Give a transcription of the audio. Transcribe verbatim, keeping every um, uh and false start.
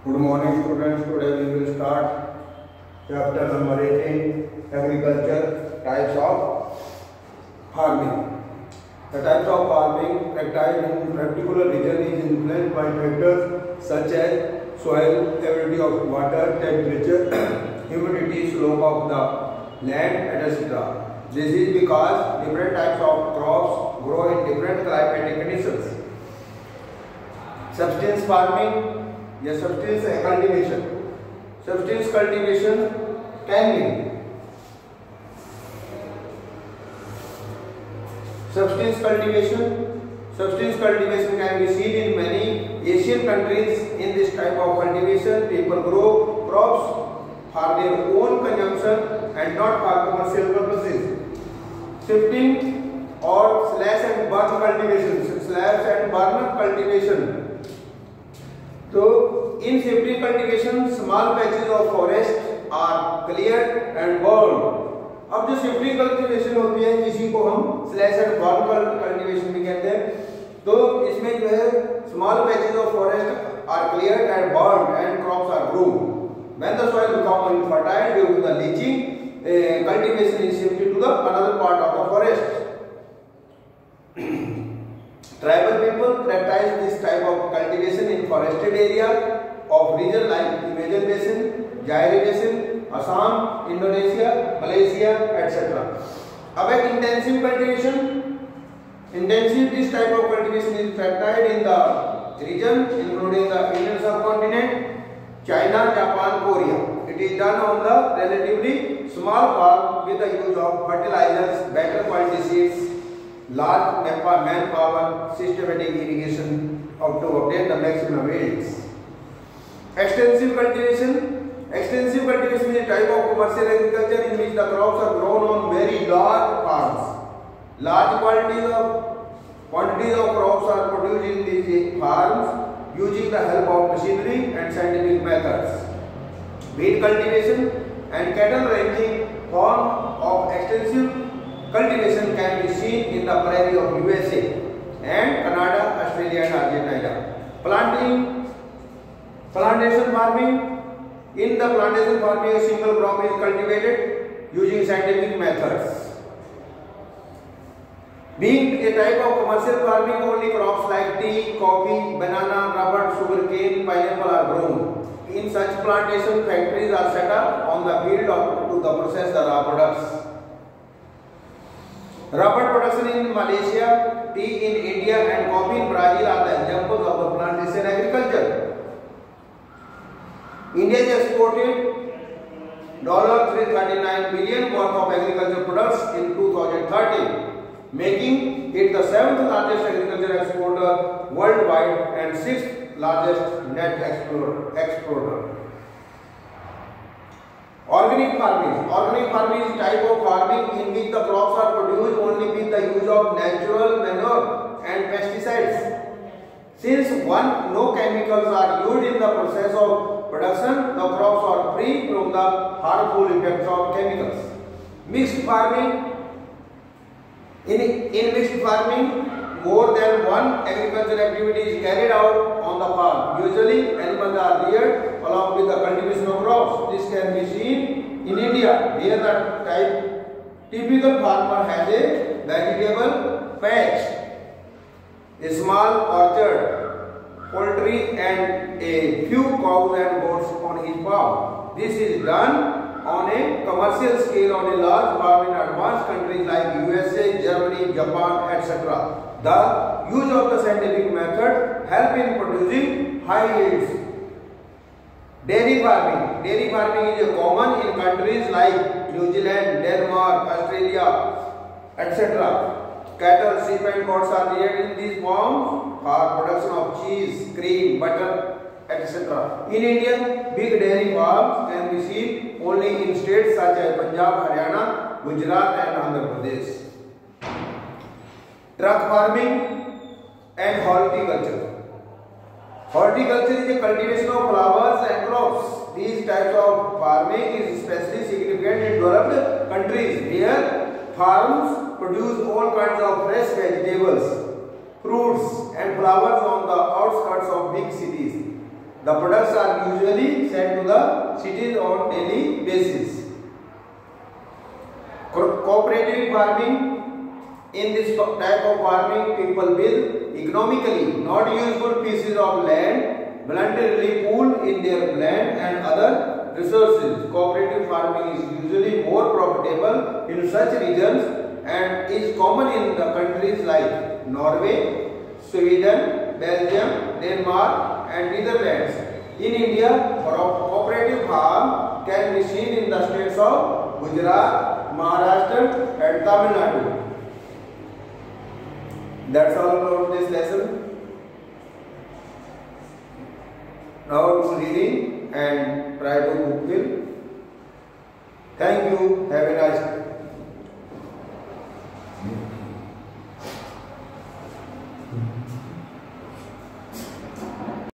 Good morning students, today we will start chapter number eighteen, agriculture, types of farming. The types of farming practiced in particular region is influenced by factors such as soil, availability of water, temperature, humidity, slope of the land, et cetera. This is because different types of crops grow in different climatic conditions. Subsistence farming या subsistence cultivation. Subsistence cultivation can be subsistence cultivation. Subsistence cultivation can be seen in many Asian countries. In this type of cultivation, people grow crops for their own consumption and not for commercial purposes. Shifting or slash and burn cultivation. Slash and burn cultivation. So, in shifting cultivation, small patches of forest are cleared and burned. अब जो shifting cultivation होती है इसी को हम slash and burn cultivation भी कहते हैं. तो इसमें जो है small patches of forest are cleared and burned and crops are grown. When the soil become infertile due to the leaching, cultivation is shifted to the another part of the forest. Tribal people practice this type of cultivation in forested area of region like Imazon Basin, Zaire Basin, Assam, Indonesia, Malaysia, et cetera. About intensive cultivation, intensive this type of cultivation is practiced in the region including the Indian subcontinent, China, Japan, Korea. It is done on the relatively small farm with the use of fertilizers, better quality seeds, large manpower, systematic irrigation of to obtain the maximum yields. Extensive cultivation. Extensive cultivation is a type of commercial agriculture in which the crops are grown on very large farms. Large quantities of quantities of crops are produced in these farms using the help of machinery and scientific methods. Wheat cultivation and cattle ranching form of extensive cultivation can be seen in the prairie of U S A and Canada, Australia and Argentina. Planting, plantation farming. In the plantation farming, a single crop is cultivated using scientific methods. Being a type of commercial farming, only crops like tea, coffee, banana, rubber, sugarcane, pineapple are grown. In such plantation, factories are set up on the field of, to the process the raw products. Rubber production in Malaysia, tea in India and coffee in Brazil are the examples of the plantation agriculture. India has exported three hundred thirty-nine billion worth of agricultural products in two thousand thirteen, making it the seventh largest agricultural exporter worldwide and sixth largest net exporter. Organic farming. Organic farming is a type of farming in which the crops are produced only with the use of natural manure and pesticides. Since one, no chemicals are used in the process of production, the crops are free from the harmful effects of chemicals. Mixed farming. In, in mixed farming, more than one agricultural activity is carried out on the farm. Usually, animals are reared along with the cultivation of crops. This can be seen in India, where the type, typical farmer has a vegetable patch, a small orchard, poultry and a few cows and goats on his farm. This is done on a commercial scale on a large farm in advanced countries like U S A, Germany, Japan, et cetera. The use of the scientific method help in producing high yields. Dairy farming. Dairy farming is common in countries like New Zealand, Denmark, Australia, et cetera. Cattle, sheep and goats are reared in these farms for production of cheese, cream, butter, et cetera. In India, big dairy farms can be seen only in states such as Punjab, Haryana, Gujarat and Andhra Pradesh. Truck farming and horticulture. Horticulture is a cultivation of flowers and crops. These types of farming is especially significant in developed countries where farms produce all kinds of fresh vegetables, fruits and flowers on the outskirts of big cities. The products are usually sent to the cities on daily basis. Co cooperative farming. In this type of farming, people build economically not useful pieces of land, voluntarily pool in their land and other resources. Cooperative farming is usually more profitable in such regions and is common in the countries like Norway, Sweden, Belgium, Denmark and Netherlands. In India, cooperative farm can be seen in the states of Gujarat, Maharashtra and Tamil Nadu. That's all about this lesson. Now do reading and try to fulfill. Thank you. Have a nice day. Mm-hmm.